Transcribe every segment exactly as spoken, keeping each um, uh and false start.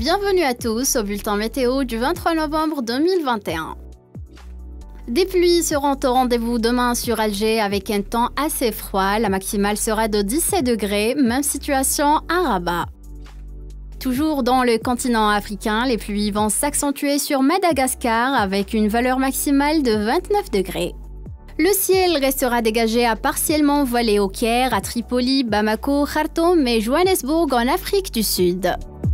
Bienvenue à tous au bulletin météo du vingt-trois novembre deux mille vingt et un. Des pluies seront au rendez-vous demain sur Alger avec un temps assez froid. La maximale sera de dix-sept degrés, même situation à Rabat. Toujours dans le continent africain, les pluies vont s'accentuer sur Madagascar avec une valeur maximale de vingt-neuf degrés. Le ciel restera dégagé à partiellement voilé au Caire, à Tripoli, Bamako, Khartoum et Johannesburg en Afrique du Sud.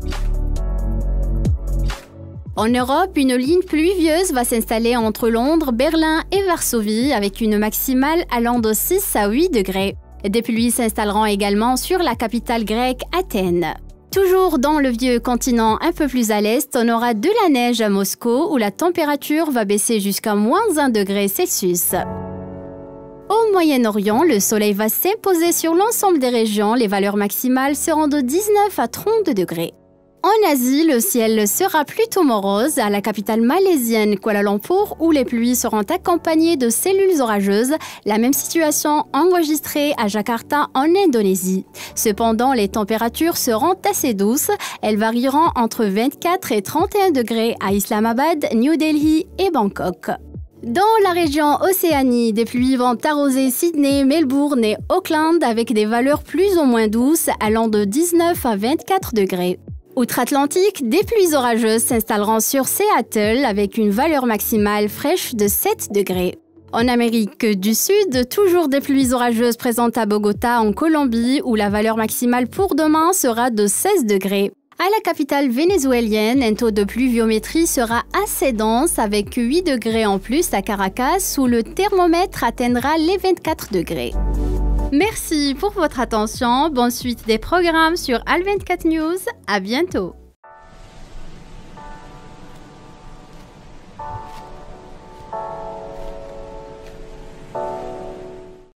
En Europe, une ligne pluvieuse va s'installer entre Londres, Berlin et Varsovie avec une maximale allant de six à huit degrés. Des pluies s'installeront également sur la capitale grecque, Athènes. Toujours dans le vieux continent un peu plus à l'est, on aura de la neige à Moscou où la température va baisser jusqu'à moins un degré Celsius. Au Moyen-Orient, le soleil va s'imposer sur l'ensemble des régions. Les valeurs maximales seront de dix-neuf à trente degrés. En Asie, le ciel sera plutôt morose à la capitale malaisienne Kuala Lumpur où les pluies seront accompagnées de cellules orageuses. La même situation enregistrée à Jakarta en Indonésie. Cependant, les températures seront assez douces. Elles varieront entre vingt-quatre et trente et un degrés à Islamabad, New Delhi et Bangkok. Dans la région Océanie, des pluies vont arroser Sydney, Melbourne et Auckland avec des valeurs plus ou moins douces allant de dix-neuf à vingt-quatre degrés. Outre-Atlantique, des pluies orageuses s'installeront sur Seattle avec une valeur maximale fraîche de sept degrés. En Amérique du Sud, toujours des pluies orageuses présentes à Bogota en Colombie où la valeur maximale pour demain sera de seize degrés. À la capitale vénézuélienne, un taux de pluviométrie sera assez dense avec huit degrés en plus à Caracas où le thermomètre atteindra les vingt-quatre degrés. Merci pour votre attention. Bonne suite des programmes sur Al vingt-quatre News. À bientôt.